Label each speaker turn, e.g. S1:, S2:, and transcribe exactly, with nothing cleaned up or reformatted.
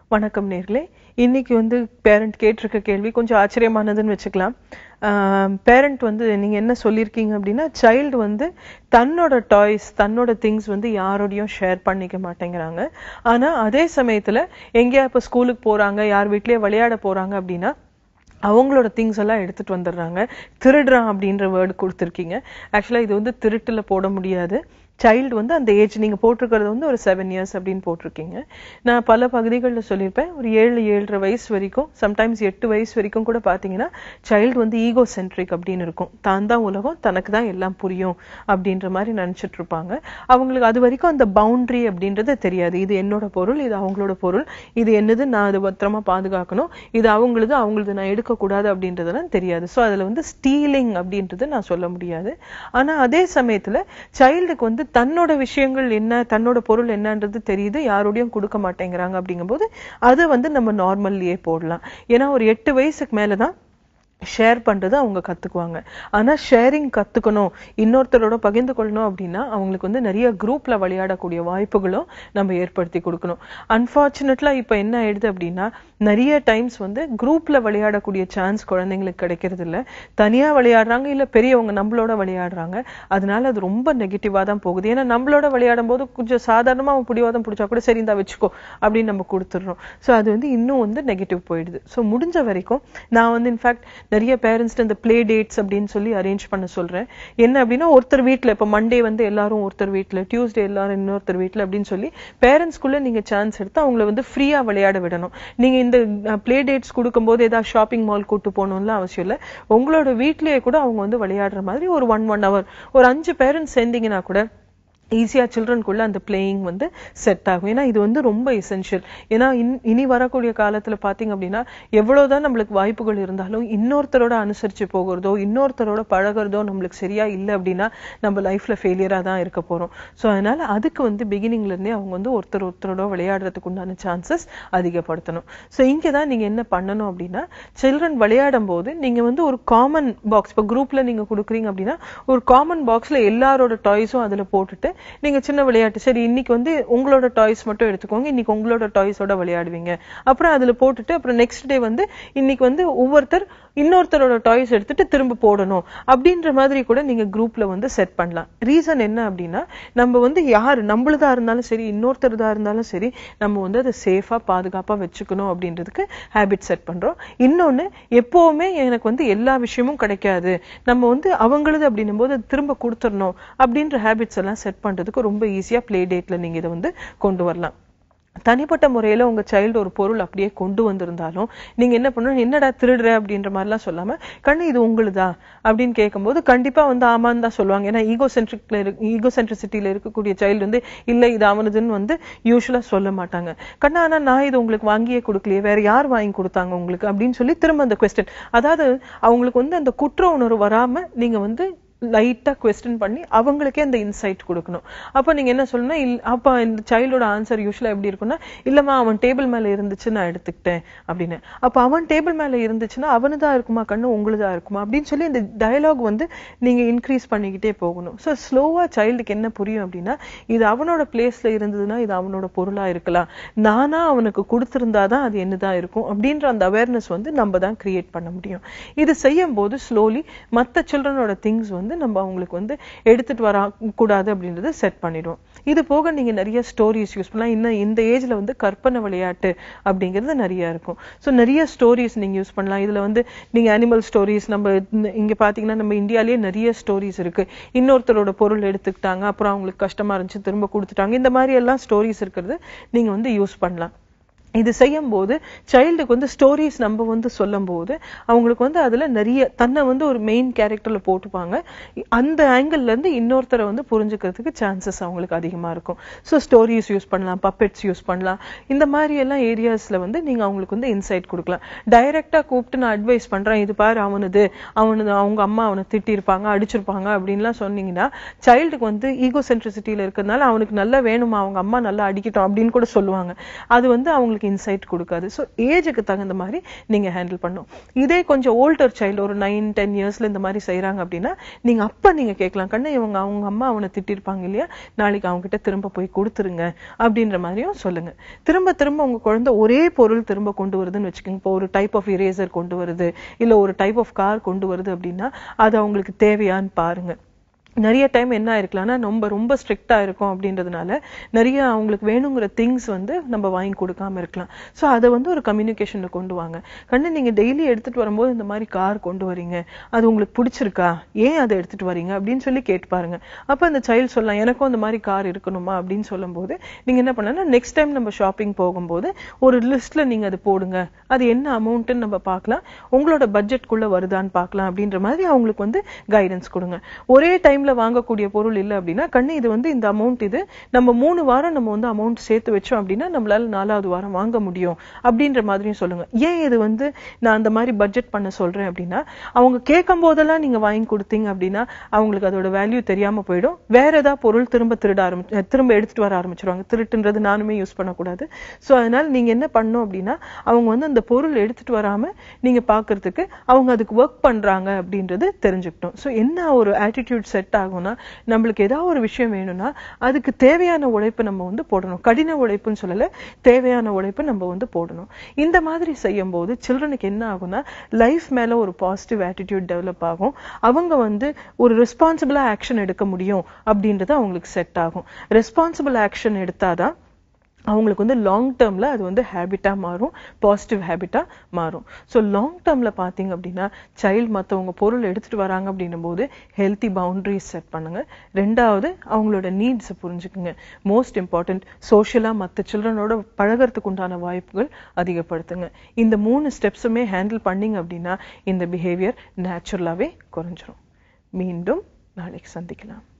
S1: வணக்கம் நேர்களே. இன்னைக்கு வந்து பேரண்ட் கேட்டிருக்க கேள்வி கொஞ்சம் ஆச்சரியமானதுன்னு வச்சுக்கலாம். பேரண்ட் வந்து நீங்க என்ன சொல்லியிருக்கீங்க அப்படின்னா, சைல்டு வந்து தன்னோட டாய்ஸ் தன்னோட திங்ஸ் வந்து யாரோடையும் ஷேர் பண்ணிக்க மாட்டேங்கிறாங்க. ஆனா அதே சமயத்துல எங்கேயா இப்ப ஸ்கூலுக்கு போறாங்க, யார் வீட்லயே விளையாட போறாங்க அப்படின்னா அவங்களோட திங்ஸ் எல்லாம் எடுத்துட்டு வந்துடுறாங்க. திருடுறான் அப்படின்ற வேர்டு கொடுத்துருக்கீங்க. ஆக்சுவலா இது வந்து திருட்டுல போட முடியாது. சைல்டு வந்து அந்த ஏஜ் நீங்க போட்டிருக்கிறது வந்து ஒரு செவன் இயர்ஸ் அப்படின்னு போட்டிருக்கீங்க. நான் பல பகுதிகளில் சொல்லியிருப்பேன், ஒரு ஏழு ஏழரை வயசு வரைக்கும், சம்டைம்ஸ் எட்டு வயசு வரைக்கும் கூட பாத்தீங்கன்னா சைல்டு வந்து ஈகோ சென்ட்ரிக் அப்படின்னு இருக்கும். தான் தான் உலகம், தனக்கு தான் எல்லாம் புரியும் அப்படின்ற மாதிரி நினைச்சிட்டு இருப்பாங்க. அவங்களுக்கு அது வரைக்கும் அந்த பவுண்டரி அப்படின்றது தெரியாது. இது என்னோட பொருள், இது அவங்களோட பொருள், இது என்னது, நான் அதை பத்திரமா பாதுகாக்கணும், இது அவங்களது அவங்களது நான் எடுக்கக்கூடாது அப்படின்றதெல்லாம் தெரியாது. ஸோ அதுல வந்து ஸ்டீலிங் அப்படின்றது நான் சொல்ல முடியாது. ஆனா அதே சமயத்துல சைல்டுக்கு வந்து தன்னோட விஷயங்கள் என்ன, தன்னோட பொருள் என்னன்றது தெரியுது, யாரோடையும் கொடுக்க மாட்டேங்கிறாங்க. அப்படிங்கும்போது அதை வந்து நம்ம நார்மல்லையே போடலாம். ஏன்னா ஒரு எட்டு வயசுக்கு மேலதான் ஷேர் பண்றது அவங்க கத்துக்குவாங்க. ஆனா ஷேரிங் கத்துக்கணும், இன்னொருத்தரோட பகிர்ந்து கொள்ளணும் அப்படின்னா அவங்களுக்கு வந்து நிறைய குரூப்ல விளையாடக்கூடிய வாய்ப்புகளும் நம்ம ஏற்படுத்தி கொடுக்கணும். அன்பார்ச்சுனேட்லா இப்ப என்ன ஆயிடுது அப்படின்னா, நிறைய டைம்ஸ் வந்து குரூப்ல விளையாடக்கூடிய சான்ஸ் குழந்தைங்களுக்கு கிடைக்கிறது இல்ல. தனியா விளையாடுறாங்க, இல்ல பெரியவங்க நம்மளோட விளையாடுறாங்க. அதனால அது ரொம்ப நெகட்டிவா தான் போகுது. ஏன்னா நம்மளோட விளையாடும் போது கொஞ்சம் சாதாரணமா அவன் பிடிவாதம் பிடிச்சா கூட சரி இந்த வச்சுக்கோ அப்படின்னு நம்ம கொடுத்துடுறோம். ஸோ அது வந்து இன்னும் வந்து நெகட்டிவ் போயிடுது. ஸோ முடிஞ்ச வரைக்கும் நான் வந்து இன்ஃபேக்ட் நிறைய பேரண்ட்ஸ் இந்த பிளே டேட்ஸ் அப்படின்னு சொல்லி அரேஞ்ச் பண்ண சொல்றேன். என்ன அப்படின்னா, ஒருத்தர் வீட்டுல இப்ப மண்டே வந்து எல்லாரும் ஒருத்தர் வீட்டுல, டியூஸ்டே எல்லாரும் இன்னொருத்தர் வீட்டுல அப்படின்னு சொல்லி பேரண்ட்ஸ்குள்ள நீங்க சான்ஸ் எடுத்து அவங்கள வந்து ஃப்ரீயா விளையாட விடணும். நீங்க இந்த பிளே டேட்ஸ் கொடுக்கும் போது ஏதாவது ஷாப்பிங் மால் கூட்டு போகணும்னு அவசியம் இல்லை. உங்களோட வீட்லயே கூட அவங்க வந்து விளையாடுற மாதிரி ஒரு ஒன் ஒன் ஹவர் ஒரு அஞ்சு பேரண்ட்ஸ் சேர்ந்தீங்கன்னா கூட ஈஸியா சில்ட்ரனுக்குள்ள அந்த பிளேயிங் வந்து செட் ஆகும். ஏன்னா இது வந்து ரொம்ப எசென்ஷியல். ஏன்னா இனி வரக்கூடிய காலத்துல பாத்தீங்க அப்படின்னா எவ்வளவுதான் நம்மளுக்கு வாய்ப்புகள் இருந்தாலும் இன்னொருத்தரோட அனுசரிச்சு போகிறதோ இன்னொருத்தரோட பழகிறதோ நம்மளுக்கு சரியா இல்லை அப்படின்னா நம்ம லைஃப்ல ஃபெயிலியரா தான் இருக்க போறோம். ஸோ அதனால அதுக்கு வந்து பிகினிங்ல இருந்தே அவங்க வந்து ஒருத்தர் ஒருத்தரோட விளையாடுறதுக்கு உண்டான சான்சஸ் அதிகப்படுத்தணும். ஸோ இங்கதான் நீங்க என்ன பண்ணணும் அப்படின்னா, சில்ட்ரன் விளையாடும் போது நீங்க வந்து ஒரு காமன் பாக்ஸ், இப்போ குரூப்ல நீங்க கொடுக்குறீங்க அப்படின்னா ஒரு காமன் பாக்ஸ்ல எல்லாரோட டாய்ஸும் அதுல போட்டுட்டு நீங்க சின்ன விளையாட்டு, சரி இன்னைக்கு வந்து உங்களோட டாய்ஸ் மட்டும் எடுத்துக்கோங்க, இன்னைக்கு உங்களோட டாய்ஸோட விளையாடுவீங்க, அப்புறம் அதுல போட்டுட்டு அப்புறம் நெக்ஸ்ட் டே வந்து இன்னைக்கு வந்து ஒவ்வொருத்தர் இன்னொருத்தரோட டாய்ஸ் எடுத்துட்டு திரும்ப போடணும் அப்படின்ற மாதிரி கூட நீங்க குரூப்ல வந்து செட் பண்ணலாம். ரீசன் என்ன அப்படின்னா, நம்ம வந்து யாரு நம்மளதா இருந்தாலும் சரி இன்னொருத்தரதா இருந்தாலும் சரி நம்ம வந்து அதை சேஃபா பாதுகாப்பா வச்சுக்கணும் அப்படின்றதுக்கு ஹேபிட் செட் பண்றோம். இன்னொன்னு, எப்பவுமே எனக்கு வந்து எல்லா விஷயமும் கிடைக்காது, நம்ம வந்து அவங்களது அப்படின்னும் போது திரும்ப கொடுத்துடணும் அப்படின்ற ஹேபிட்ஸ் எல்லாம் செட் பண்றதுக்கு ரொம்ப ஈஸியா பிளே டேட்ல நீங்க இதை வந்து கொண்டு வரலாம். தனிப்பட்ட முறையில உங்க சைல்டு ஒரு பொருள் அப்படியே கொண்டு வந்திருந்தாலும் நீங்க என்ன பண்ணணும், என்னடா திருடுற அப்படின்ற மாதிரிலாம் சொல்லாம, கண்ணு இது உங்களுதா அப்படின்னு கேட்கும்போது கண்டிப்பா வந்து ஆமான்னு தான் சொல்லுவாங்க. ஏன்னா ஈகோ சென்ட்ரிக்ல ஈகோ சென்ட்ரிசிட்டியில இருக்கக்கூடிய சைல்டு வந்து இல்ல இது அவனதுன்னு வந்து யூஸ்வலா சொல்ல மாட்டாங்க. கண்ணா ஆனா நான் இது உங்களுக்கு வாங்கியே கொடுக்கலையே, வேற யார் வாங்கி கொடுத்தாங்க உங்களுக்கு அப்படின்னு சொல்லி திரும்ப அந்த கொஸ்டின், அதாவது அவங்களுக்கு வந்து அந்த குற்ற உணர்வு வராம நீங்க வந்து லைட்டா குவெஸ்டின் பண்ணி அவங்களுக்கே அந்த இன்சைட் கொடுக்கணும். அப்ப நீங்க என்ன சொல்லணும், அப்ப இந்த சைல்டோட ஆன்சர் யூஸ்வலா எப்படி இருக்கும்னா, இல்லம்மா அவன் டேபிள் மேல இருந்துச்சு நான் எடுத்துக்கிட்டேன் அப்படின்னு. அப்ப அவன் டேபிள் மேல இருந்துச்சுன்னா அவனுதான் இருக்குமா கண்ணு உங்களுதா இருக்குமா அப்படின்னு சொல்லி இந்த டயலாக் வந்து நீங்க இன்க்ரீஸ் பண்ணிக்கிட்டே போகணும். ஸோ ஸ்லோவா சைல்டுக்கு என்ன புரியும் அப்படின்னா, இது அவனோட பிளேஸ்ல இருந்ததுன்னா இது அவனோட பொருளா இருக்கலாம், நானா அவனுக்கு கொடுத்திருந்தாதான் அது என்னதான் இருக்கும் அப்படின்ற அந்த அவேர்னஸ் வந்து நம்ம தான் கிரியேட் பண்ண முடியும். இது செய்யும் போது ஸ்லோலி மற்ற சில்ட்ரனோட திங்ஸ் வந்து நம்ம அவங்களுக்கு வந்து எடுத்துட்டு வர கூடாது அப்படின்றத செட் பண்ணிடுவோம். இது போக நீங்க நிறைய ஸ்டோரிஸ் யூஸ் பண்ணலாம். இன்னும் இந்த ஏஜ்ல வந்து கற்பனை விளையாட்டு அப்படிங்கிறது நிறைய இருக்கும். ஸோ நிறைய ஸ்டோரிஸ் நீங்க யூஸ் பண்ணலாம். இதுல வந்து நீங்க அனிமல் ஸ்டோரிஸ், நம்ம இங்க பாத்தீங்கன்னா நம்ம இந்தியாலேயே நிறைய ஸ்டோரிஸ் இருக்கு. இன்னொருத்தரோட பொருள் எடுத்துக்கிட்டாங்க, அப்புறம் அவங்களுக்கு கஷ்டமா இருந்துச்சு திரும்ப கொடுத்துட்டாங்க, இந்த மாதிரி எல்லாம் ஸ்டோரிஸ் இருக்கிறது நீங்க வந்து யூஸ் பண்ணலாம். இது செய்யும் போது சைல்டுக்கு வந்து ஸ்டோரிஸ் நம்ம வந்து சொல்லும் போது அவங்களுக்கு வந்து அதுல நிறைய தன்னை வந்து ஒரு மெயின் கேரக்டர்ல போட்டுப்பாங்க. அந்த ஆங்கிள் இருந்து இன்னொருத்தரை வந்து புரிஞ்சுக்கிறதுக்கு சான்சஸ் அவங்களுக்கு அதிகமா இருக்கும். ஸோ ஸ்டோரிஸ் யூஸ் பண்ணலாம், பப்பெட்ஸ் யூஸ் பண்ணலாம். இந்த மாதிரி எல்லாம் ஏரியாஸ்ல வந்து நீங்க அவங்களுக்கு வந்து இன்சைட் கொடுக்கலாம். டைரக்டா கூப்பிட்டு நான் அட்வைஸ் பண்றேன், இது பாரு அவனது அவனது அவங்க அம்மா அவனை திட்டிருப்பாங்க அடிச்சிருப்பாங்க அப்படின்லாம் சொன்னீங்கன்னா சைல்டுக்கு வந்து ஈகோ சென்ட்ரிசிட்டியில இருக்கிறதுனால அவனுக்கு நல்லா வேணுமா, அவங்க அம்மா நல்லா அடிக்கட்டும் அப்படின்னு கூட சொல்லுவாங்க. அது வந்து அவங்களுக்கு உங்களுக்கு இன்சைட் கொடுக்காது. ஸோ ஏஜுக்கு தகுந்த மாதிரி நீங்க ஹேண்டில் பண்ணும். இதே கொஞ்சம் ஓல்டர் சைல்டு ஒரு நைன் டென் இயர்ஸ்ல இந்த மாதிரி செய்யறாங்க அப்படின்னா நீங்க அப்ப நீங்க கேட்கலாம், கண்ணு இவங்க அவங்க அம்மா அவனை திட்டிருப்பாங்க இல்லையா, நாளைக்கு அவங்க கிட்ட திரும்ப போய் கொடுத்துருங்க அப்படின்ற மாதிரியும் சொல்லுங்க. திரும்ப திரும்ப உங்க குழந்தை ஒரே பொருள் திரும்ப கொண்டு வருதுன்னு வச்சுக்கோங்க. இப்போ ஒரு டைப் ஆஃப் இரேசர் கொண்டு வருது, இல்ல ஒரு டைப் ஆஃப் கார் கொண்டு வருது அப்படின்னா அது அவங்களுக்கு தேவையான்னு பாருங்க. நிறைய டைம் என்ன ஆயிருக்கலாம்னா ரொம்ப ரொம்ப ஸ்ட்ரிக்டா இருக்கும் அப்படின்றதுனால நிறைய அவங்களுக்கு வேணுங்கிற திங்ஸ் வந்து நம்ம வாங்கி கொடுக்காம இருக்கலாம். ஸோ அதை வந்து ஒரு கம்யூனிகேஷன்ல கொண்டு வாங்க. கண்ணு நீங்க டெய்லி எடுத்துட்டு வரும்போது இந்த மாதிரி கார் கொண்டு வரீங்க, அது உங்களுக்கு பிடிச்சிருக்கா, ஏன் அதை எடுத்துட்டு வரீங்க அப்படின்னு சொல்லி கேட்டு பாருங்க. அப்ப அந்த சைல்டு சொல்லலாம் எனக்கும் அந்த மாதிரி கார் இருக்கணுமா அப்படின்னு சொல்லும் போது நீங்க என்ன பண்ணனா நெக்ஸ்ட் டைம் நம்ம ஷாப்பிங் போகும்போது ஒரு லிஸ்ட்ல நீங்க அது போடுங்க, அது என்ன அமௌண்ட்னு நம்ம பார்க்கலாம், உங்களோட பட்ஜெட்குள்ள வருதான்னு பார்க்கலாம் அப்படின்ற மாதிரி அவங்களுக்கு வந்து கைடன்ஸ் கொடுங்க. ஒரே டைம்ல வாங்கக்கூடிய பொருள் இல்ல அப்படின்னா கண்ணு இது வந்து இந்த அமௌண்ட், இது நம்ம மூணு வாரம் நம்ம வந்து அமௌண்ட் சேர்த்து வச்சோம் அப்படின்னா நம்மளால நாலாவது வாரம் வாங்க முடியும் அப்படின்ற மாதிரியும் சொல்லுங்க. ஏன் இது வந்து நான் அந்த மாதிரி பட்ஜெட் பண்ண சொல்றேன் அப்படின்னா அவங்க கேட்கும் போதெல்லாம் நீங்க வாங்கி கொடுத்தீங்க அப்படின்னா அவங்களுக்கு அதோட வேல்யூ தெரியாம போயிடும். வேற ஏதாவது பொருள் திரும்ப திருட ஆரம்பிச்சு திரும்ப எடுத்துட்டு வர ஆரம்பிச்சிருவாங்க. திருட்டுன்றது நானுமே யூஸ் பண்ணக்கூடாது. ஸோ அதனால நீங்க என்ன பண்ணும் அப்படின்னா அவங்க வந்து அந்த பொருள் எடுத்துட்டு வராம நீங்க பாக்குறதுக்கு அவங்க அதுக்கு ஒர்க் பண்றாங்க அப்படின்றது தெரிஞ்சுக்கிட்டோம். ஸோ என்ன ஒரு ஆட்டிடியூட் செட் ஆகும்னா நம்மளுக்கு ஏதாவது ஒரு விஷயம் வேணும்னா அதுக்கு தேவையான உழைப்பு நம்ம வந்து போடணும். கடின உழைப்புன்னு சொல்லல, தேவையான உழைப்பு நம்ம வந்து போடணும். இந்த மாதிரி செய்யும் போது சில்ட்ரனுக்கு என்ன ஆகும்னா லைஃப் மேல ஒரு பாசிட்டிவ் ஆட்டிடியூட் டெவலப் ஆகும். அவங்க வந்து ஒரு ரெஸ்பான்சிபிளா ஆக்ஷன் எடுக்க முடியும் அப்படின்றது அவங்களுக்கு செட் ஆகும். ரெஸ்பான்சிபிள் ஆக்ஷன் எடுத்தாதான் அவங்களுக்கு வந்து லாங் டேர்ம்ல அது வந்து ஹேபிட்டா மாறும், பாசிட்டிவ் ஹேபிட்டா மாறும். ஸோ லாங் டேர்ம்ல பாத்தீங்க அப்படின்னா சைல்டு மற்றவங்க பொருள் எடுத்துட்டு வராங்க அப்படின்னும் போது ஹெல்த்தி பவுண்டரிஸ் செட் பண்ணுங்க. ரெண்டாவது அவங்களோட நீட்ஸ் புரிஞ்சுக்குங்க. மோஸ்ட் இம்பார்ட்டன்ட் சோஷியலா மற்ற சில்ட்ரனோட பழகிறதுக்கு உண்டான வாய்ப்புகள் அதிகப்படுத்துங்க. இந்த மூணு ஸ்டெப்ஸுமே ஹேண்டில் பண்ணீங்க அப்படின்னா இந்த பிஹேவியர் நேச்சுரலாவே குறைஞ்சிரும். மீண்டும் நாளைக்கு சந்திக்கலாம்.